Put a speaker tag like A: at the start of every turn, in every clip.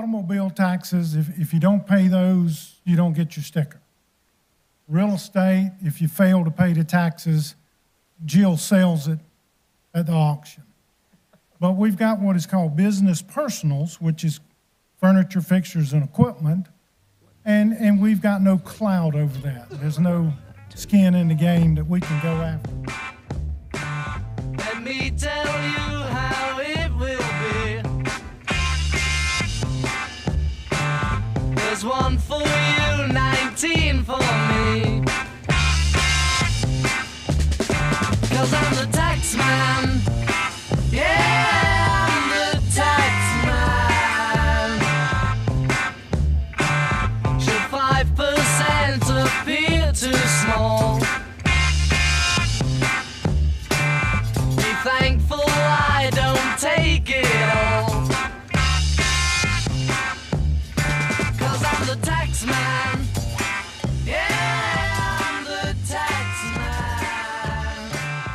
A: Automobile taxes, if you don't pay those, you don't get your sticker. Real estate, if you fail to pay the taxes, Jill sells it at the auction. But we've got what is called business personals, which is furniture, fixtures, and equipment, and we've got no clout over that. There's no skin in the game that we can go after.
B: Let me tell you how it will be. There's one for you, 19 for me. 'Cause I'm the taxman. Yeah, I'm the taxman. Should 5% appear too small? Be thankful I don't take it all. 'Cause I'm the taxman. Yeah, I'm the taxman.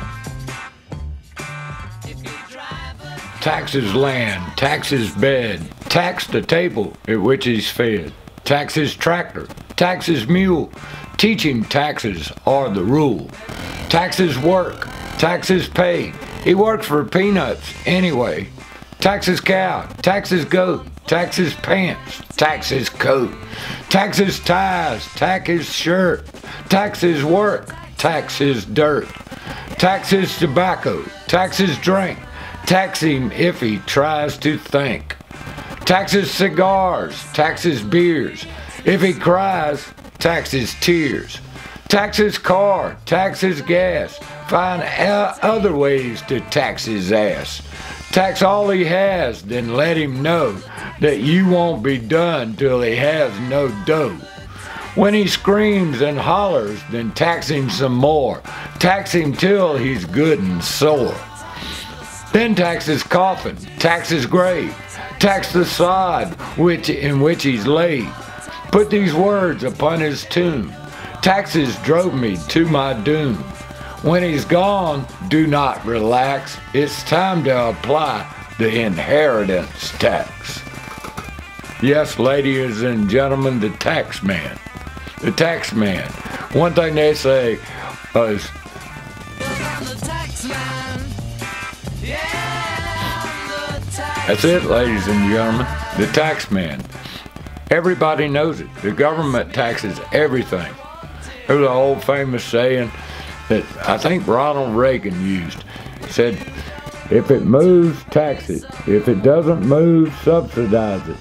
B: If you drive a
C: Tax his land, tax his bed, tax the table at which he's fed, tax his tractor, tax his mule, teaching taxes are the rule. Tax his work, tax his pay, he works for peanuts anyway. Tax his cow, tax his goat, tax his pants, tax his coat, tax his ties, tax his shirt, tax his work, tax his dirt, tax his tobacco, tax his drink, tax him if he tries to think. Tax his cigars, tax his beers, if he cries, tax his tears. Tax his car, tax his gas, find other ways to tax his ass. Tax all he has, then let him know that you won't be done till he has no dough. When he screams and hollers, then tax him some more. Tax him till he's good and sore. Then tax his coffin, tax his grave, tax the sod in which he's laid. Put these words upon his tomb. Taxes drove me to my doom. When he's gone, do not relax. It's time to apply the inheritance tax. Yes, ladies and gentlemen, the tax man. The tax man. One thing they say is, that's it, ladies and gentlemen, the tax man. Everybody knows it. The government taxes everything. There's an old famous saying that I think Ronald Reagan used. He said, if it moves, tax it. If it doesn't move, subsidize it.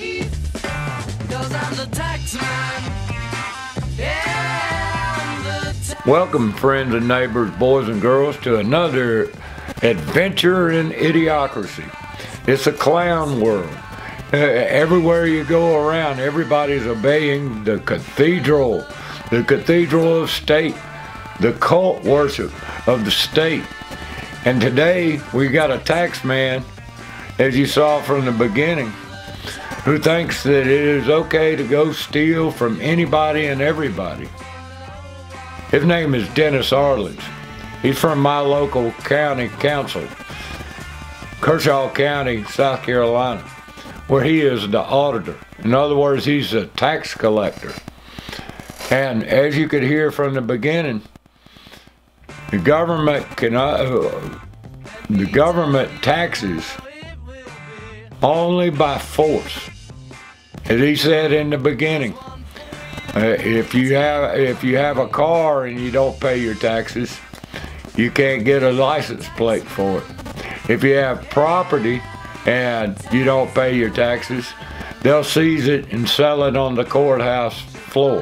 C: Welcome, friends and neighbors, boys and girls, to another adventure in idiocracy. It's a clown world. Everywhere you go around, everybody's obeying the Cathedral of State, the cult worship of the state. And today we got a tax man, as you saw from the beginning, who thinks that it is okay to go steal from anybody and everybody. His name is Dennis Arledge. He's from my local county council, Kershaw County, South Carolina, where he is the auditor. In other words, he's a tax collector. And as you could hear from the beginning, the government taxes only by force. As he said in the beginning, if you have a car and you don't pay your taxes, you can't get a license plate for it. If you have property and you don't pay your taxes, they'll seize it and sell it on the courthouse floor.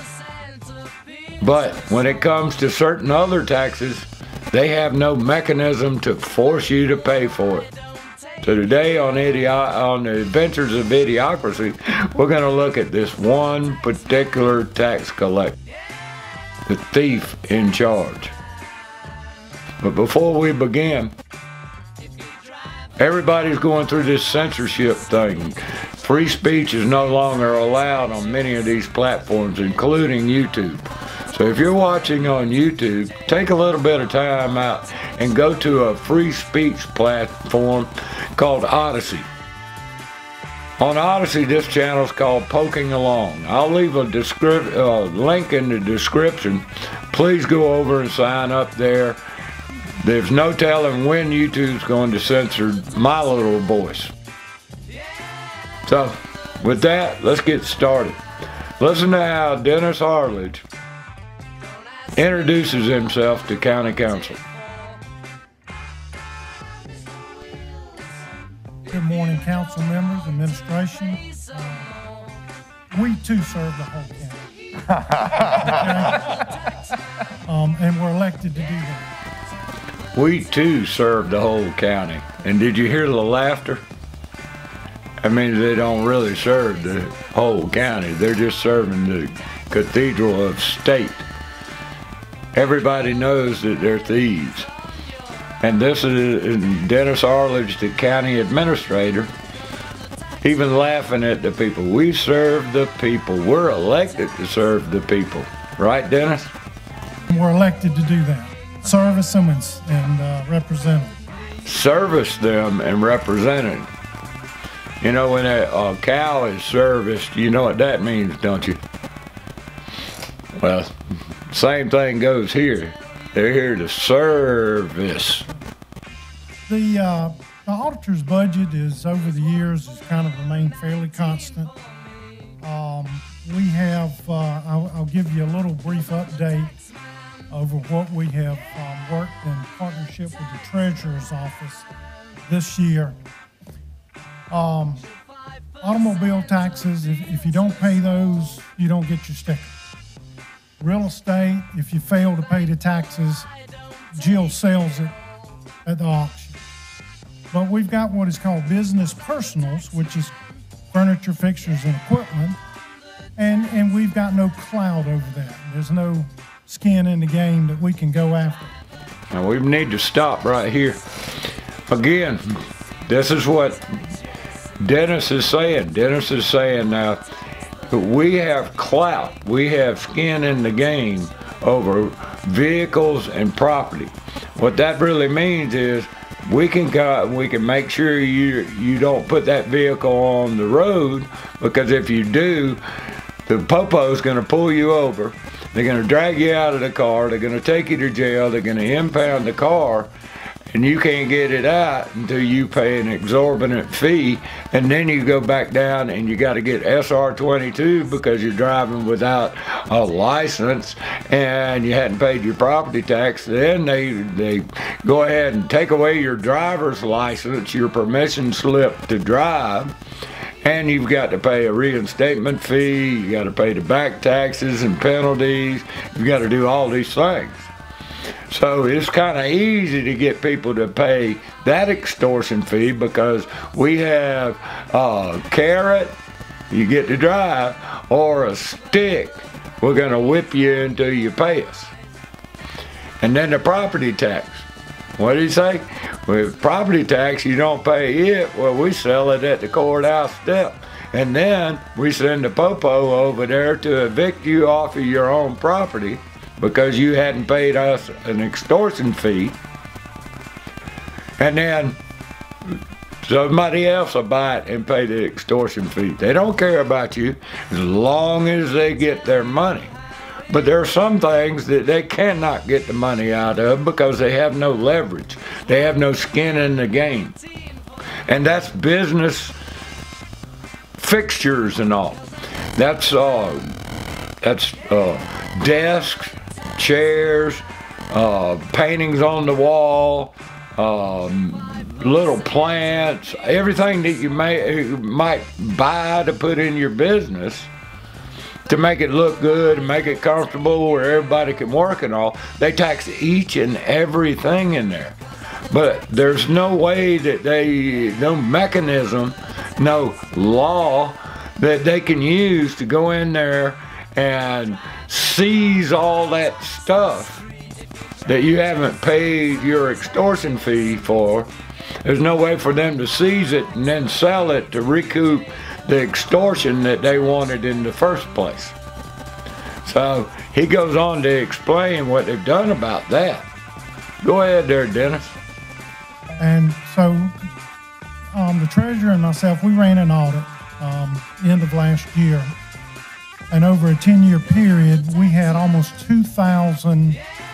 C: But when it comes to certain other taxes, they have no mechanism to force you to pay for it. So today on the Adventures of Idiocracy, we're going to look at this one particular tax collector, the thief in charge. But before we begin, everybody's going through this censorship thing. Free speech is no longer allowed on many of these platforms, including YouTube. So if you're watching on YouTube, take a little bit of time out and go to a free speech platform called Odysee. On Odysee, this channel is called Poking Along. I'll leave a link in the description. Please go over and sign up there. There's no telling when YouTube's going to censor my little voice. So, with that, let's get started. Listen to how Dennis Harledge introduces himself to County Council.
A: Good morning, council members, administration. We too serve the whole county. Okay? And we're elected to do that.
C: We too serve the whole county. And did you hear the laughter? That means they don't really serve the whole county. They're just serving the Cathedral of State. Everybody knows that they're thieves. And this is Dennis Harledge, the county administrator, even laughing at the people. We serve the people. We're elected to serve the people. Right, Dennis?
A: We're elected to do that. Service them and represent them.
C: Service them and represent them. You know, when a cow is serviced, you know what that means, don't you? Well, same thing goes here. They're here to service.
A: The auditor's budget is, over the years, has kind of remained fairly constant. We have, I'll give you a little brief update over what we have worked in partnership with the Treasurer's Office this year. Automobile taxes, if you don't pay those, you don't get your sticker. Real estate, if you fail to pay the taxes, Jill sells it at the auction. But we've got what is called business personals, which is furniture, fixtures, and equipment. And we've got no clout over that. There's no skin in the game that we can go after.
C: Now we need to stop right here. Again, this is what Dennis is saying. Dennis is saying now, we have clout, we have skin in the game over vehicles and property. What that really means is we can make sure you don't put that vehicle on the road, because if you do, the popo's going to pull you over. They're going to drag you out of the car. They're going to take you to jail. They're going to impound the car. And you can't get it out until you pay an exorbitant fee, and then you go back down and you got to get SR22 because you're driving without a license and you hadn't paid your property tax. Then they go ahead and take away your driver's license, your permission slip to drive, and you've got to pay a reinstatement fee. You got to pay the back taxes and penalties. You've got to do all these things. So it's kind of easy to get people to pay that extortion fee, because we have a carrot, you get to drive, or a stick, we're going to whip you until you pay us. And then the property tax. What did he say? With property tax, you don't pay it, well, we sell it at the courthouse step. And then we send the popo over there to evict you off of your own property, because you hadn't paid us an extortion fee. And then somebody else will buy it and pay the extortion fee. They don't care about you as long as they get their money. But there are some things that they cannot get the money out of because they have no leverage. They have no skin in the game. And that's business fixtures and all. That's desks, chairs, paintings on the wall, little plants, everything that you might buy to put in your business to make it look good and make it comfortable where everybody can work and all. They tax each and everything in there. But there's no way that no mechanism, no law that they can use to go in there and seize all that stuff that you haven't paid your extortion fee for. There's no way for them to seize it and then sell it to recoup the extortion that they wanted in the first place. So he goes on to explain what they've done about that. Go ahead there, Dennis.
A: And so the treasurer and myself, we ran an audit end of last year. And over a 10-year period, we had almost 2,000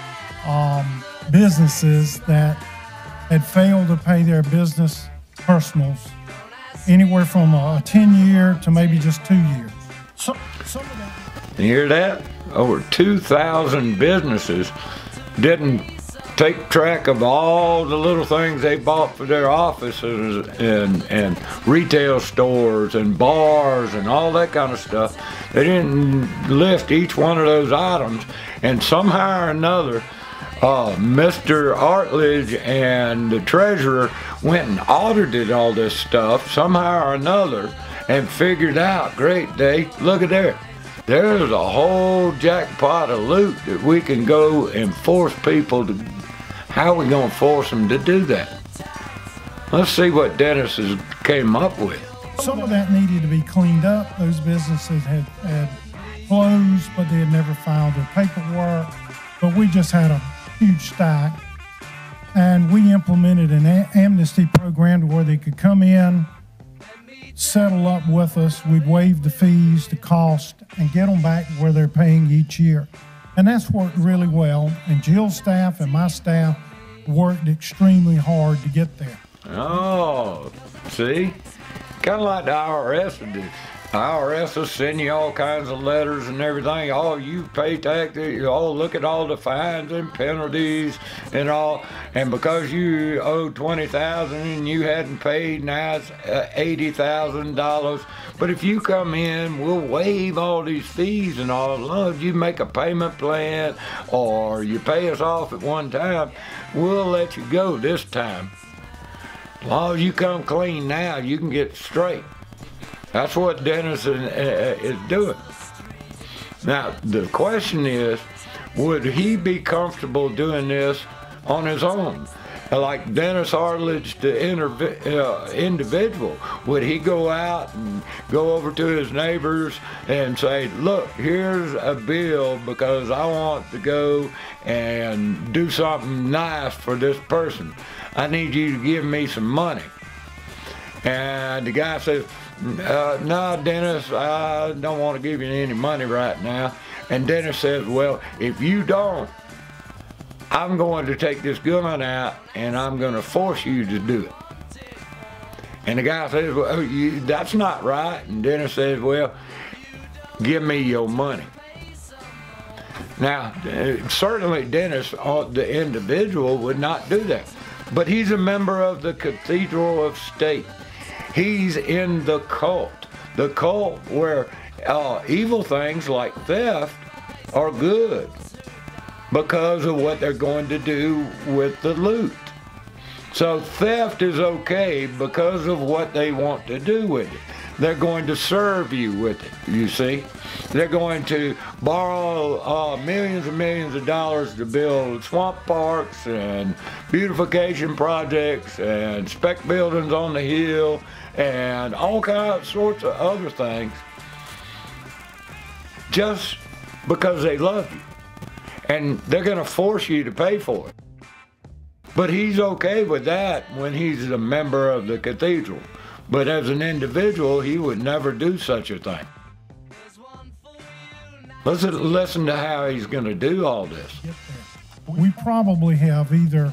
A: businesses that had failed to pay their business personals, anywhere from a 10-year to maybe just 2 years. Some of that.
C: You hear that? Over 2,000 businesses didn't take track of all the little things they bought for their offices and retail stores and bars and all that kind of stuff. They didn't list each one of those items, and somehow or another, Mr. Artledge and the treasurer went and audited all this stuff somehow or another and figured out, great day, look at there. There's a whole jackpot of loot that we can go and force people to. How are we going to force them to do that? Let's see what Dennis has came up with.
A: Some of that needed to be cleaned up. Those businesses had closed, but they had never filed their paperwork. But we just had a huge stack. And we implemented an amnesty program to where they could come in, settle up with us. We'd waive the fees, the cost, and get them back where they're paying each year. And that's worked really well. And Jill's staff and my staff worked extremely hard to get there.
C: Oh, see? Kind of like the IRS would do. The IRS will send you all kinds of letters and everything. Oh, you pay taxes. Oh, look at all the fines and penalties and all. And because you owe $20,000 and you hadn't paid, now it's $80,000. But if you come in, we'll waive all these fees and all. As long as you make a payment plan or you pay us off at one time, we'll let you go this time. As long as you come clean now, you can get straight. That's what Dennis is doing. Now, the question is, would he be comfortable doing this on his own? Like Dennis Artledge, the individual, would he go out and go over to his neighbors and say, look, here's a bill because I want to go and do something nice for this person. I need you to give me some money. And the guy says, no, Dennis, I don't want to give you any money right now. And Dennis says, well, if you don't, I'm going to take this gun out and I'm going to force you to do it. And the guy says, well, that's not right. And Dennis says, well, give me your money. Now, certainly Dennis, the individual, would not do that. But he's a member of the Cathedral of State. He's in the cult where evil things like theft are good because of what they're going to do with the loot. So theft is okay because of what they want to do with it. They're going to serve you with it, you see. They're going to borrow millions and millions of dollars to build swamp parks and beautification projects and spec buildings on the hill and all kinds sorts of other things just because they love you. And they're going to force you to pay for it. But he's okay with that when he's a member of the cathedral. But as an individual, he would never do such a thing. Let's listen to how he's going to do all this.
A: We probably have either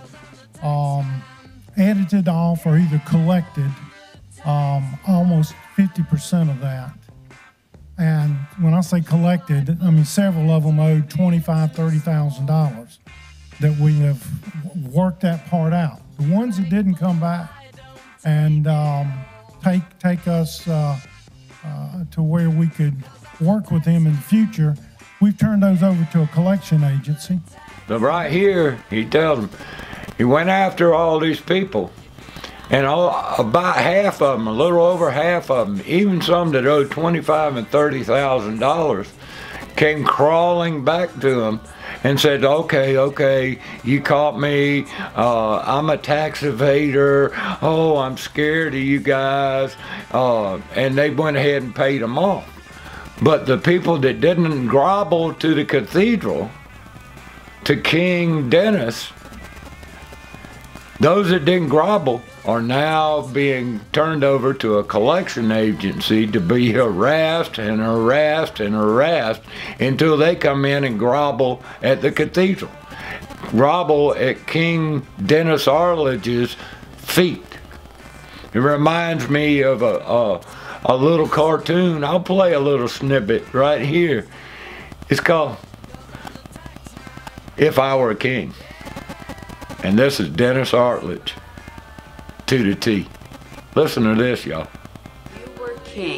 A: edited off or either collected almost 50% of that. And when I say collected, I mean several of them owed $25,000, $30,000 that we have worked that part out. The ones that didn't come back and take us to where we could work with them in the future, we've turned those over to a collection agency.
C: But right here, he tells them, he went after all these people, and about half of them, a little over half of them, even some that owed $25,000 and $30,000, came crawling back to him and said, okay, you caught me, I'm a tax evader, oh, I'm scared of you guys, and they went ahead and paid them off. But the people that didn't grovel to the cathedral, to King Dennis, Those that didn't grovel are now being turned over to a collection agency to be harassed and harassed and harassed until they come in and grovel at the cathedral. Grovel at King Dennis Arledge's feet. It reminds me of a little cartoon. I'll play a little snippet right here. It's called If I Were a King. And this is Dennis Arledge to the T. Listen to this, y'all.
D: You were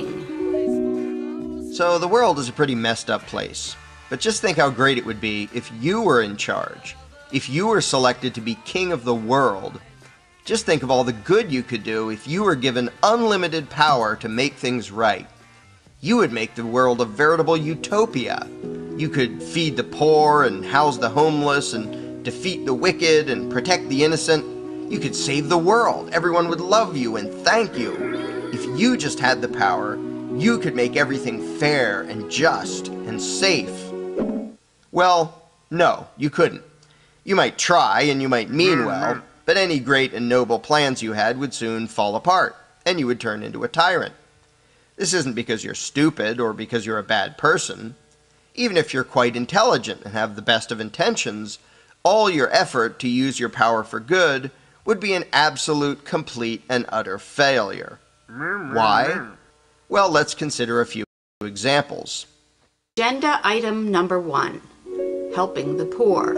D: king.
E: So the world is a pretty messed up place. But just think how great it would be if you were in charge. If you were selected to be king of the world. Just think of all the good you could do if you were given unlimited power to make things right. You would make the world a veritable utopia. You could feed the poor and house the homeless and defeat the wicked and protect the innocent. You could save the world. Everyone would love you and thank you. If you just had the power, you could make everything fair and just and safe. Well, no, you couldn't. You might try and you might mean well, but any great and noble plans you had would soon fall apart, and you would turn into a tyrant. This isn't because you're stupid or because you're a bad person. Even if you're quite intelligent and have the best of intentions, all your effort to use your power for good would be an absolute, complete, and utter failure. Why? Well, let's consider a few examples.
D: Agenda item number 1, helping the poor.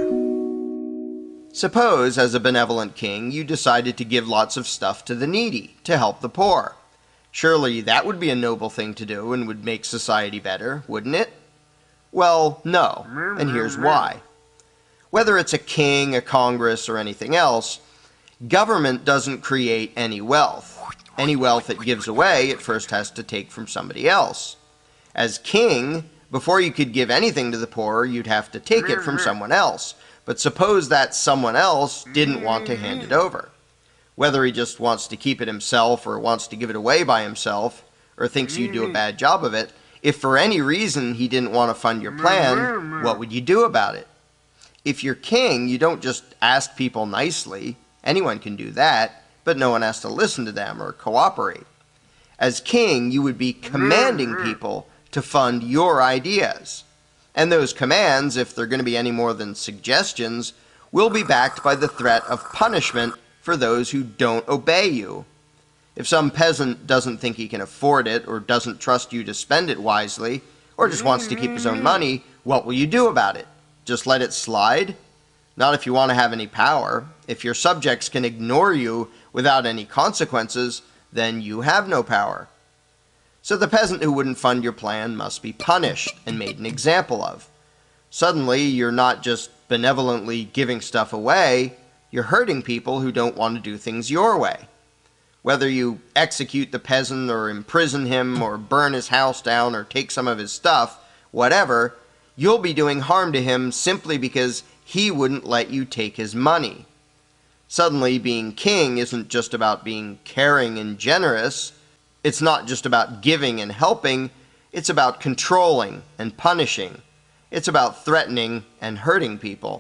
E: Suppose, as a benevolent king, you decided to give lots of stuff to the needy, to help the poor. Surely that would be a noble thing to do and would make society better, wouldn't it? Well, no, and here's why. Whether it's a king, a Congress, or anything else, government doesn't create any wealth. Any wealth it gives away, it first has to take from somebody else. As king, before you could give anything to the poor, you'd have to take it from someone else. But suppose that someone else didn't want to hand it over. Whether he just wants to keep it himself or wants to give it away by himself, or thinks you do a bad job of it, if for any reason he didn't want to fund your plan, what would you do about it? If you're king, you don't just ask people nicely. Anyone can do that, but no one has to listen to them or cooperate. As king, you would be commanding people to fund your ideas. And those commands, if they're going to be any more than suggestions, will be backed by the threat of punishment for those who don't obey you. If some peasant doesn't think he can afford it, or doesn't trust you to spend it wisely, or just wants to keep his own money, what will you do about it? Just let it slide? Not if you want to have any power. If your subjects can ignore you without any consequences, then you have no power. So the peasant who wouldn't fund your plan must be punished and made an example of. Suddenly, you're not just benevolently giving stuff away, you're hurting people who don't want to do things your way. Whether you execute the peasant or imprison him or burn his house down or take some of his stuff, whatever, you'll be doing harm to him simply because he wouldn't let you take his money. Suddenly, being king isn't just about being caring and generous. It's not just about giving and helping. It's about controlling and punishing. It's about threatening and hurting people.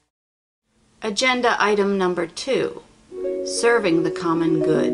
D: Agenda item number 2, serving the common good.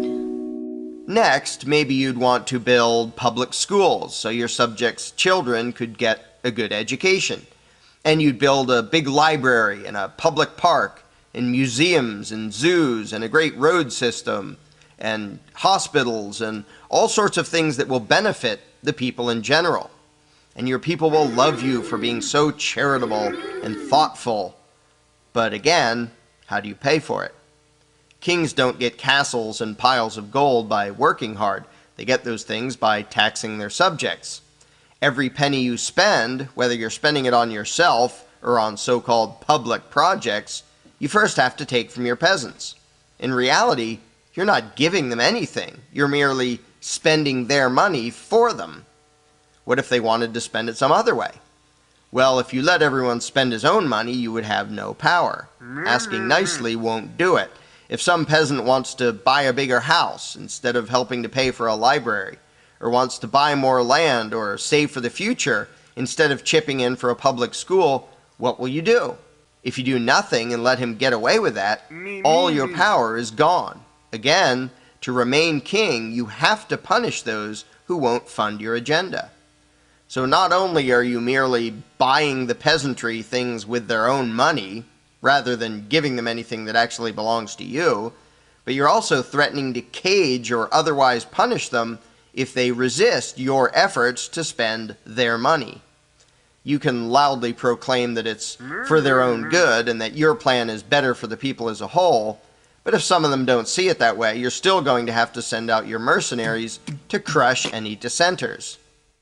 E: Next, maybe you'd want to build public schools so your subjects' children could get a good education. And you'd build a big library and a public park and museums and zoos and a great road system and hospitals and all sorts of things that will benefit the people in general. And your people will love you for being so charitable and thoughtful. But again, how do you pay for it? Kings don't get castles and piles of gold by working hard. They get those things by taxing their subjects. Every penny you spend, whether you're spending it on yourself or on so-called public projects, you first have to take from your peasants. In reality, you're not giving them anything. You're merely spending their money for them. What if they wanted to spend it some other way? Well, if you let everyone spend his own money, you would have no power. Asking nicely won't do it. If some peasant wants to buy a bigger house instead of helping to pay for a library, or wants to buy more land or save for the future instead of chipping in for a public school, what will you do? If you do nothing and let him get away with that, all your power is gone. Again, to remain king, you have to punish those who won't fund your agenda. So not only are you merely buying the peasantry things with their own money, rather than giving them anything that actually belongs to you, but you're also threatening to cage or otherwise punish them if they resist your efforts to spend their money. You can loudly proclaim that it's for their own good and that your plan is better for the people as a whole, but if some of them don't see it that way, you're still going to have to send out your mercenaries to crush any dissenters.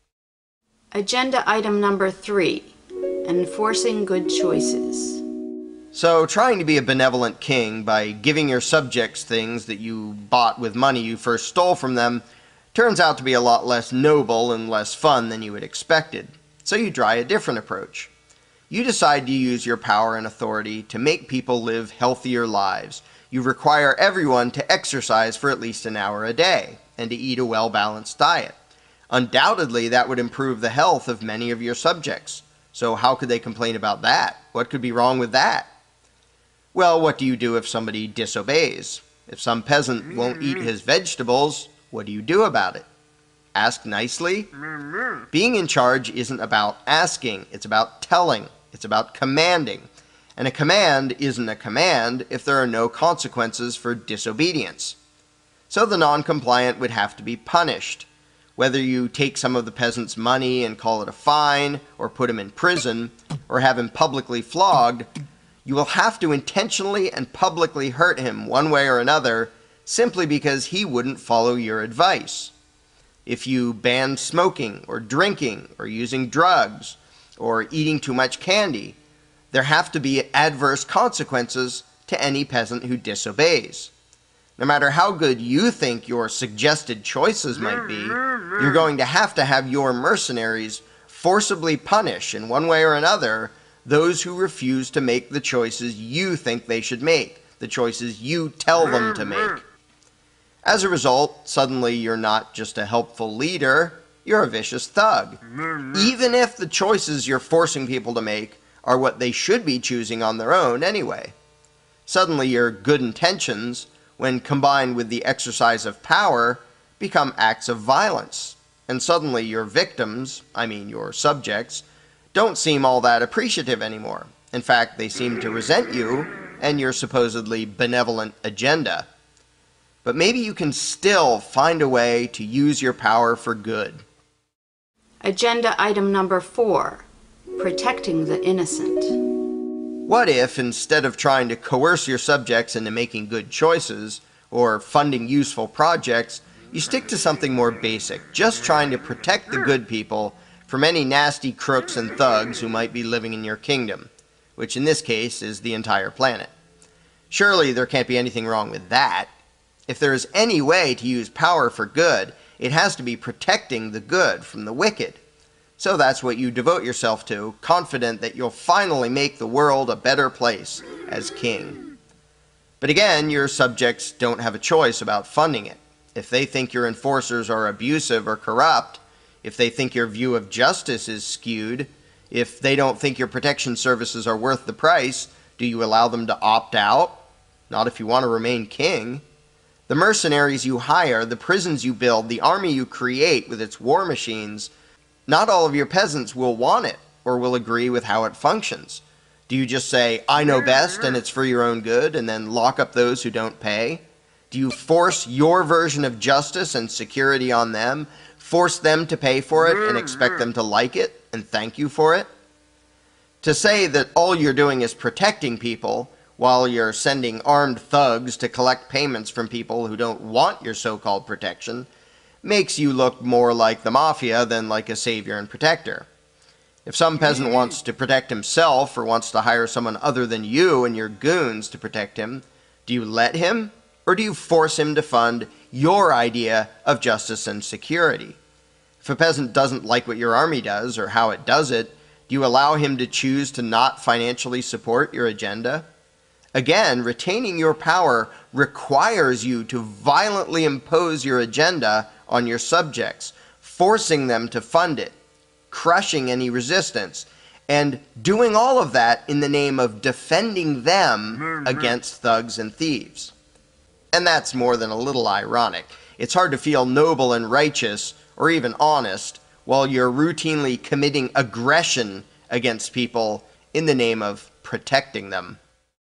D: Agenda item number 3, enforcing good choices.
E: So, trying to be a benevolent king by giving your subjects things that you bought with money you first stole from them turns out to be a lot less noble and less fun than you had expected. So you try a different approach. You decide to use your power and authority to make people live healthier lives. You require everyone to exercise for at least an hour a day and to eat a well-balanced diet. Undoubtedly, that would improve the health of many of your subjects. So how could they complain about that? What could be wrong with that? Well, what do you do if somebody disobeys? If some peasant won't eat his vegetables, what do you do about it? Ask nicely? Being in charge isn't about asking, it's about telling, it's about commanding. And a command isn't a command if there are no consequences for disobedience. So the non-compliant would have to be punished. Whether you take some of the peasant's money and call it a fine, or put him in prison, or have him publicly flogged, you will have to intentionally and publicly hurt him one way or another simply because he wouldn't follow your advice. If you ban smoking or drinking or using drugs or eating too much candy, there have to be adverse consequences to any peasant who disobeys. No matter how good you think your suggested choices might be, you're going to have your mercenaries forcibly punish in one way or another those who refuse to make the choices you think they should make, the choices you tell them to make. As a result, suddenly you're not just a helpful leader, you're a vicious thug. Even if the choices you're forcing people to make are what they should be choosing on their own anyway. Suddenly your good intentions, when combined with the exercise of power, become acts of violence. And suddenly your victims, your subjects, don't seem all that appreciative anymore. In fact, they seem to resent you and your supposedly benevolent agenda. But maybe you can still find a way to use your power for good.
D: Agenda item number 4, protecting the innocent.
E: What if, instead of trying to coerce your subjects into making good choices or funding useful projects, you stick to something more basic, just trying to protect the good people from any nasty crooks and thugs who might be living in your kingdom, which in this case is the entire planet. Surely there can't be anything wrong with that. If there is any way to use power for good, it has to be protecting the good from the wicked. So that's what you devote yourself to, confident that you'll finally make the world a better place as king. But again, your subjects don't have a choice about funding it. If they think your enforcers are abusive or corrupt, if they think your view of justice is skewed, if they don't think your protection services are worth the price, do you allow them to opt out? Not if you want to remain king. The mercenaries you hire, the prisons you build, the army you create with its war machines, not all of your peasants will want it or will agree with how it functions. Do you just say, I know best and it's for your own good, and then lock up those who don't pay? Do you force your version of justice and security on them, force them to pay for it and expect them to like it and thank you for it? To say that all you're doing is protecting people while you're sending armed thugs to collect payments from people who don't want your so-called protection makes you look more like the mafia than like a savior and protector. If some peasant wants to protect himself or wants to hire someone other than you and your goons to protect him, do you let him, or do you force him to fund your idea of justice and security? If a peasant doesn't like what your army does or how it does it, do you allow him to choose to not financially support your agenda? Again, retaining your power requires you to violently impose your agenda on your subjects, forcing them to fund it, crushing any resistance, and doing all of that in the name of defending them against thugs and thieves. And that's more than a little ironic. It's hard to feel noble and righteous, or even honest, while you're routinely committing aggression against people in the name of protecting them.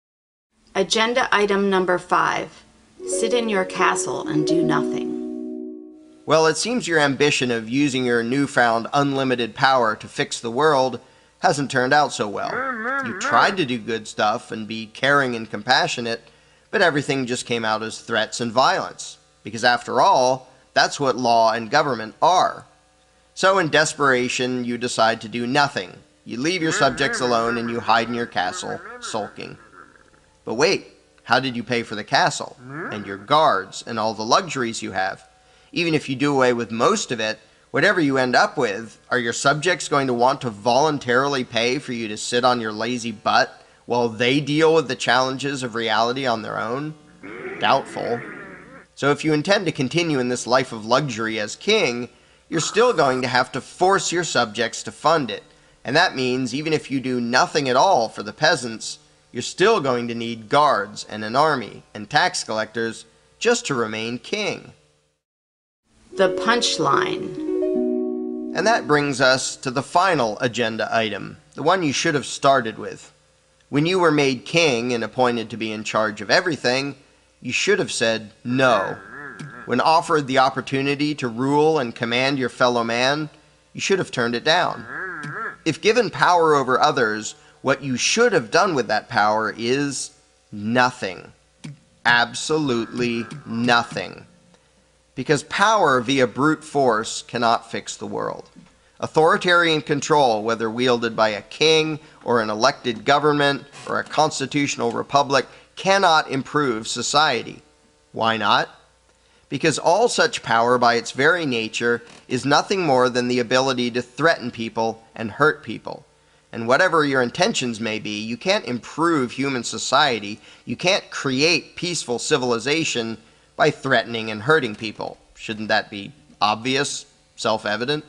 D: Agenda item number 5. Sit in your castle and do nothing.
E: Well, it seems your ambition of using your newfound unlimited power to fix the world hasn't turned out so well. You tried to do good stuff and be caring and compassionate, but everything just came out as threats and violence. Because after all, that's what law and government are. So in desperation, you decide to do nothing. You leave your subjects alone and you hide in your castle, sulking. But wait, how did you pay for the castle, and your guards, and all the luxuries you have? Even if you do away with most of it, whatever you end up with, are your subjects going to want to voluntarily pay for you to sit on your lazy butt while they deal with the challenges of reality on their own? Doubtful. So if you intend to continue in this life of luxury as king, you're still going to have to force your subjects to fund it. And that means even if you do nothing at all for the peasants, you're still going to need guards and an army and tax collectors just to remain king.
D: The punchline.
E: And that brings us to the final agenda item, the one you should have started with. When you were made king and appointed to be in charge of everything, you should have said no. When offered the opportunity to rule and command your fellow man, you should have turned it down. If given power over others, what you should have done with that power is nothing. Absolutely nothing. Because power via brute force cannot fix the world. Authoritarian control, whether wielded by a king or an elected government or a constitutional republic, cannot improve society. Why not? Because all such power by its very nature is nothing more than the ability to threaten people and hurt people. And whatever your intentions may be, you can't improve human society, you can't create peaceful civilization by threatening and hurting people. Shouldn't that be obvious, self-evident?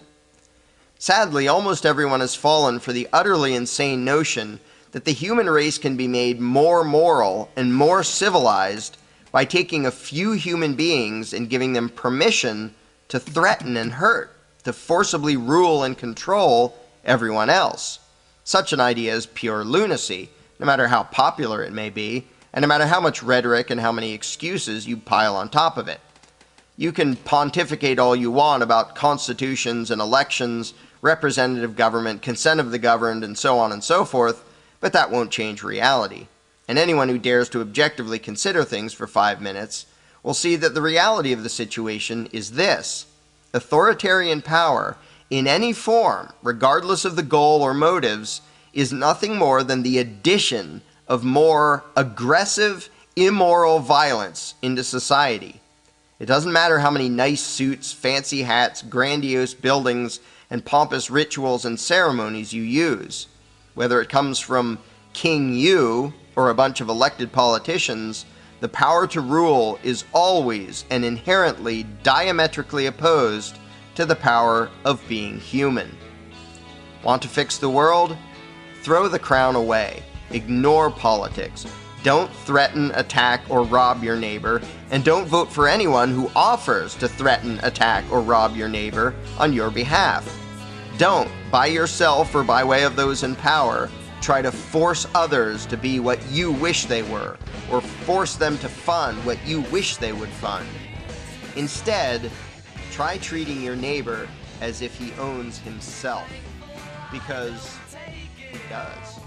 E: Sadly, almost everyone has fallen for the utterly insane notion that the human race can be made more moral and more civilized by taking a few human beings and giving them permission to threaten and hurt, to forcibly rule and control everyone else. Such an idea is pure lunacy, no matter how popular it may be, and no matter how much rhetoric and how many excuses you pile on top of it. You can pontificate all you want about constitutions and elections, representative government, consent of the governed, and so on and so forth, but that won't change reality. And anyone who dares to objectively consider things for 5 minutes will see that the reality of the situation is this: authoritarian power, in any form, regardless of the goal or motives, is nothing more than the addition of more aggressive, immoral violence into society. It doesn't matter how many nice suits, fancy hats, grandiose buildings, and pompous rituals and ceremonies you use. Whether it comes from King You or a bunch of elected politicians, the power to rule is always and inherently diametrically opposed to the power of being human. Want to fix the world? Throw the crown away. Ignore politics. Don't threaten, attack, or rob your neighbor, and don't vote for anyone who offers to threaten, attack, or rob your neighbor on your behalf. Don't, by yourself or by way of those in power, try to force others to be what you wish they were, or force them to fund what you wish they would fund. Instead, try treating your neighbor as if he owns himself, because he does.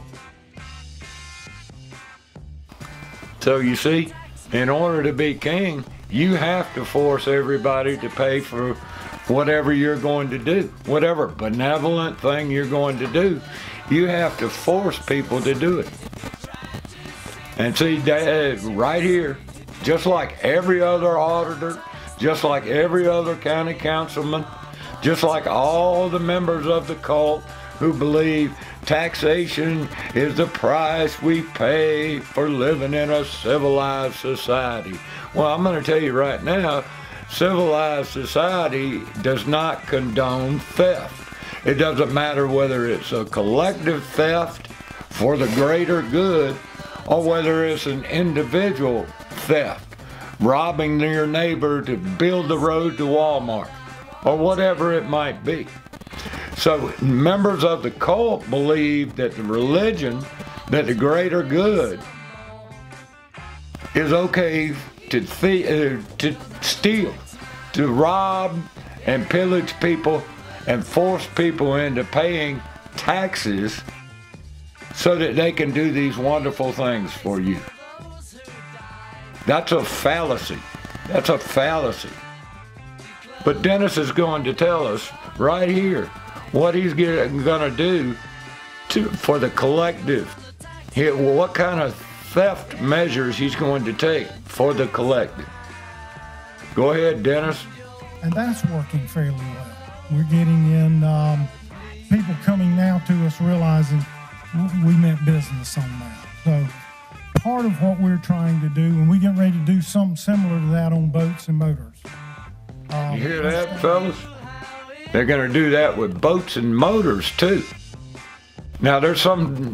C: So you see, in order to be king, you have to force everybody to pay for whatever you're going to do, whatever benevolent thing you're going to do. You have to force people to do it. And see, right here, just like every other auditor, just like every other county councilman, just like all the members of the cult who believe taxation is the price we pay for living in a civilized society. Well, I'm going to tell you right now, civilized society does not condone theft. It doesn't matter whether it's a collective theft for the greater good or whether it's an individual theft, robbing your neighbor to build the road to Walmart, or whatever it might be. So members of the cult believe that the religion, that the greater good, is okay to steal, to rob and pillage people and force people into paying taxes so that they can do these wonderful things for you. That's a fallacy. That's a fallacy. But Dennis is going to tell us right here what he's going to do for the collective. What kind of theft measures he's going to take for the collective. Go ahead, Dennis.
A: And that's working fairly well. We're getting in people coming now to us realizing we meant business on that. So part of what we're trying to do, and we get ready to do something similar to that on boats and motors.
C: You hear that, fellas? They're going to do that with boats and motors too. Now there's some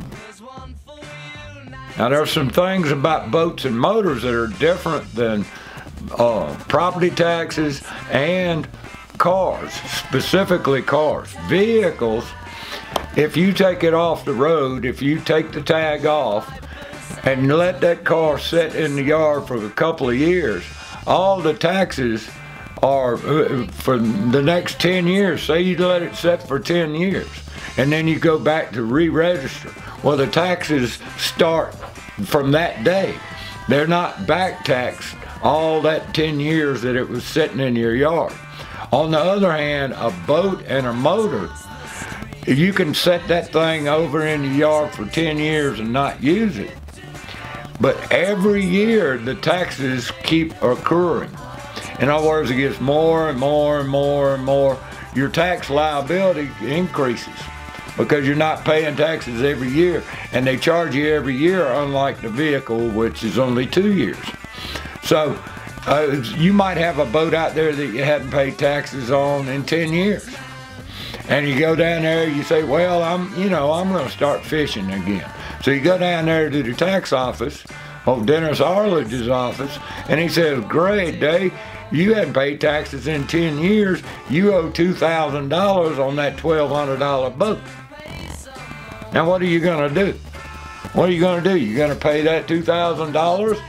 C: things about boats and motors that are different than property taxes and cars, specifically cars. Vehicles, if you take it off the road, if you take the tag off and let that car sit in the yard for a couple of years, all the taxes are for the next 10 years. Say you let it sit for 10 years and then you go back to re-register. Well, the taxes start from that day. They're not back taxed all that 10 years that it was sitting in your yard. On the other hand, a boat and a motor, you can set that thing over in the yard for 10 years and not use it. But every year the taxes keep occurring. In other words, it gets more and more and more and more. Your tax liability increases because you're not paying taxes every year, and they charge you every year, unlike the vehicle, which is only 2 years. So you might have a boat out there that you hadn't paid taxes on in 10 years. And you go down there, you say, well, I'm going to start fishing again. So you go down there to the tax office, Dennis Arledge's office, and he says, great, Dave, you hadn't paid taxes in 10 years. You owe $2,000 on that $1,200 boat. Now what are you going to do? What are you going to do? You're going to pay that $2,000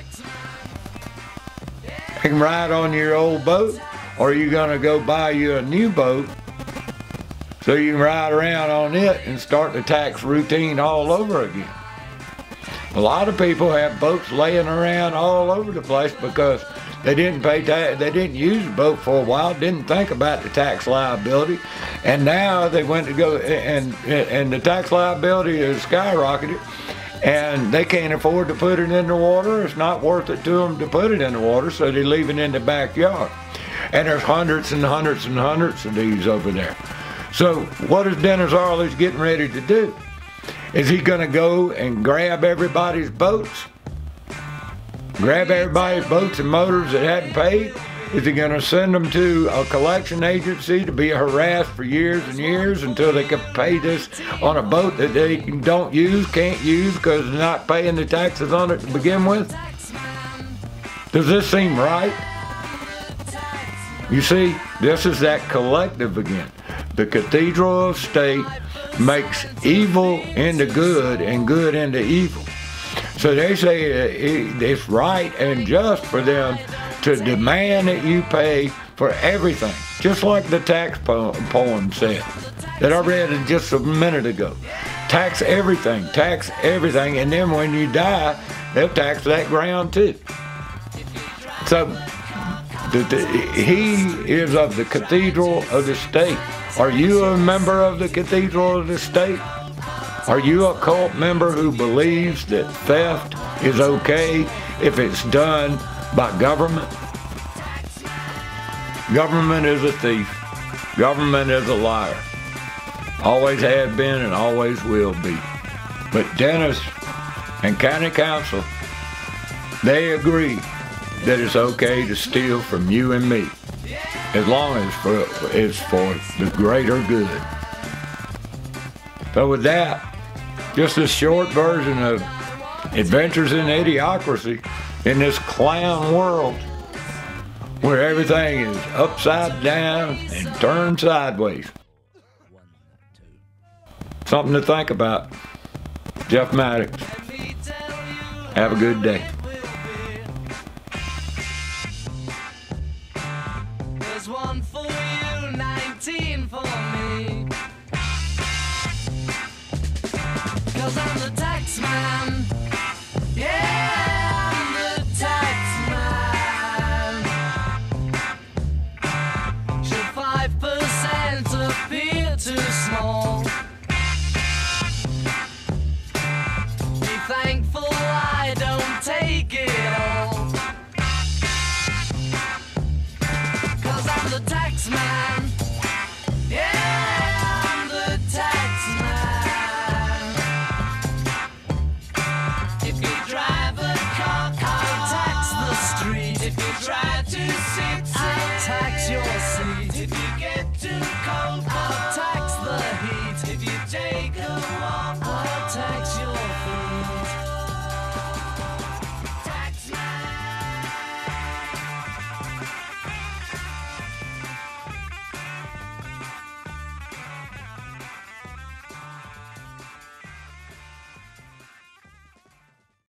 C: and ride on your old boat? Or are you going to go buy you a new boat so you can ride around on it and start the tax routine all over again? A lot of people have boats laying around all over the place because they didn't pay tax. They didn't use the boat for a while, didn't think about the tax liability, and now they went to go and the tax liability is skyrocketed, and they can't afford to put it in the water. It's not worth it to them to put it in the water, so they leave it in the backyard. And there's hundreds and hundreds and hundreds of these over there. So what is Dennis Arledge getting ready to do? Is he going to go and grab everybody's boats? Grab everybody's boats and motors that hadn't paid? Is he going to send them to a collection agency to be harassed for years and years until they can pay this on a boat that they don't use, can't use because they're not paying the taxes on it to begin with? Does this seem right? You see, this is that collective again. The Cathedral of State makes evil into good and good into evil. So they say it's right and just for them to demand that you pay for everything, just like the tax poem said that I read just a minute ago. Tax everything, and then when you die, they'll tax that ground too. So he is of the Cathedral of the State. Are you a member of the Cathedral of the State? Are you a cult member who believes that theft is okay if it's done by government? Government is a thief. Government is a liar. Always have been and always will be. But Dennis and County Council, they agree that it's okay to steal from you and me, as long as it's for the greater good. So with that, just a short version of Adventures in Idiocracy in this clown world where everything is upside down and turned sideways. Something to think about. Jeff Maddox. Have a good day.